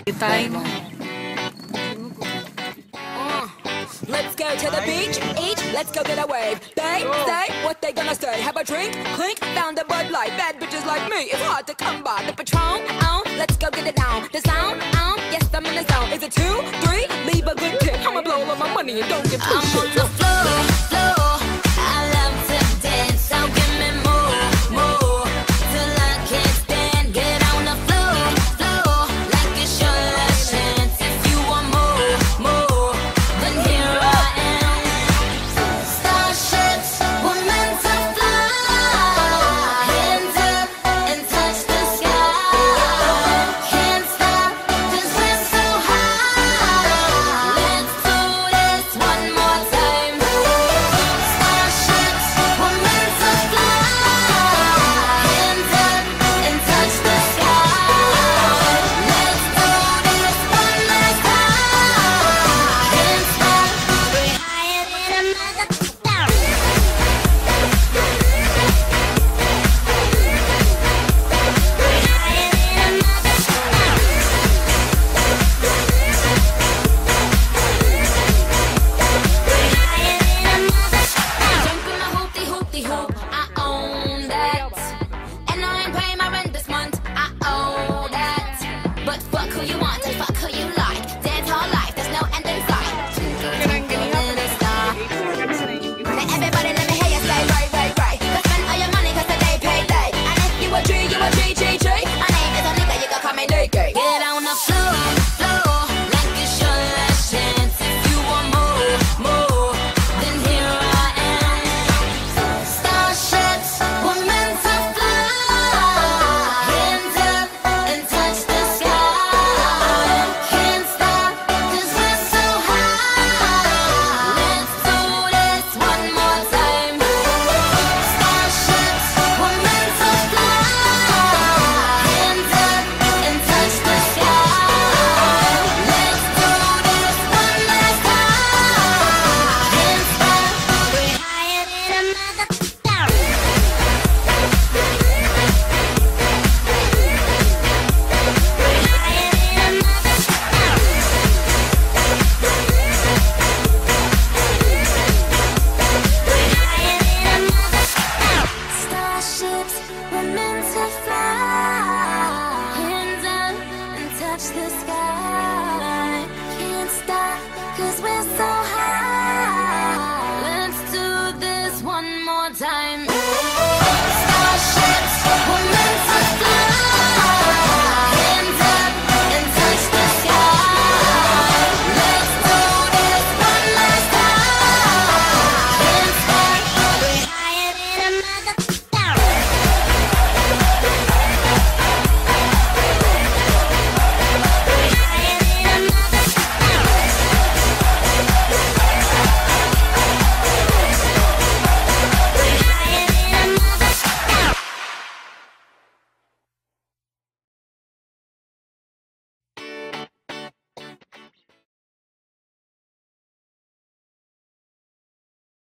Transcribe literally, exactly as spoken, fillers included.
Time. Uh, let's go to the beach, each, let's go get a wave. They say what they gonna say. Have a drink, clink, found a Bud Light. Bad bitches like me, it's hard to come by. The Patron, on, let's go get it down. The sound, on, yes I'm in the zone. Is it two, three? Leave a good tip. I'ma blow all my money and don't give two shits. I'm on the floor, floor. I love to dance, so give me more, more, till I can't stand. Get on the floor, floor, like it's your last chance. If you want more, more, then here I am. Starships, we're meant to fly. Hands up and touch the sky. Can't stop, 'cause we're so high. Let's do this one more time. Starships, we're meant to fly. Hands up and touch the sky. Let's do this one last time. Can't stop, we're higher than a mother. Jumping a hoopty hoopty hoop, I own that. And I ain't paying my rent this month, I owe that. But fuck who you want and fuck who you like. Dance all life, there's no end in sight. Little star. Now everybody let me hear you say right, right, right. Go spend all your money 'cause today payday. And if you a G, you a G, G, G. My name is a nigga, you can call me Nicki. Get on the floor, floor, like it's your last chance. If you want more, more, then here I am. Starships, we're meant to fly. Hands up and touch the sky. Can't stop, 'cause we're so high. Let's do this one more time. Starships, we're meant to fly. Hands up and touch the sky. Let's do this one last time. Can't stop, we're higher than a mother. Starships, we're meant to fly. Hands up and touch the sky. Can't stop, 'cause we're so high. Let's do this one more time.